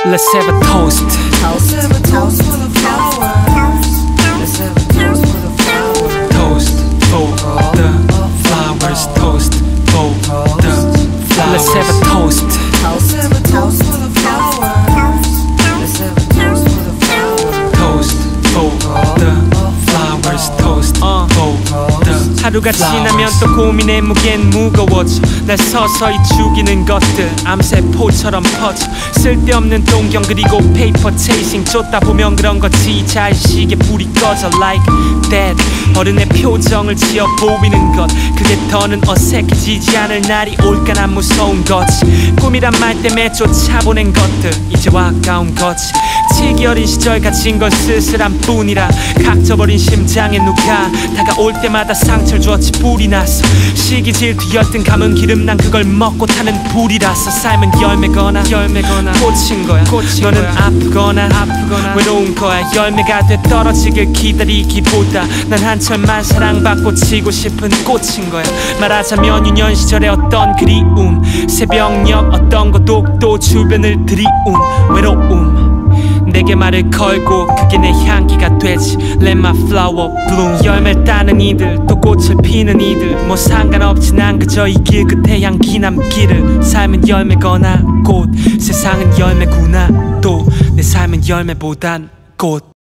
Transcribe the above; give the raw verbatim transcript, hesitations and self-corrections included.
Let's have a toast. Let's have a toast for the flowers. Let's have a toast for the flowers. Toast for the flowers. Toast for the flowers. Let's have a toast. Let's have a toast for the flowers. Let's have a toast for the flowers. Toast for the flowers. Toast for the 하루가 지나면 또 고민의 무게는 무거워져. 날 서서히 죽이는 것들 암세포처럼 퍼져. 쓸데없는 동경 그리고 페이퍼 체이싱 쫓다 보면 그런 거지. 자의식에 불이 꺼져 like that. 어른의 표정을 지어 보이는 것 그게 더는 어색해지지 않을 날이 올까 난 무서운 거지. 꿈이란 말 때문에 쫓아보낸 것들 이제와 아까운 거지. 치기 어린 시절 가진 건 쓸쓸한 뿐이라 각져버린 심장에 누가 다가올 때마다 상처를 주었지. 불이 났어 시기 질투 열등 감은 기름 난 그걸 먹고 타는 불이라서 삶은 열매거나 열매거나 꽃인 거야. 꽃인 너는 거야. 아프거나 아프거나 외로운 거야. 열매가 돼 떨어지길 기다리기보다 난 한철만 사랑받고 지고 싶은 꽃인 거야. 말하자면 유년 시절의 어떤 그리움 새벽녘 어떤 고독도 주변을 들이운 외로움 내게 말을 걸고 그게 내 향기가 되지. Let my flower bloom. 열매를 따는 이들 또 꽃을 피는 이들 뭐 상관없지. 난 그저 이 길 끝에 향기 남기를. 삶은 열매거나 꽃 세상은 열매구나. 또 내 삶은 열매보단 꽃.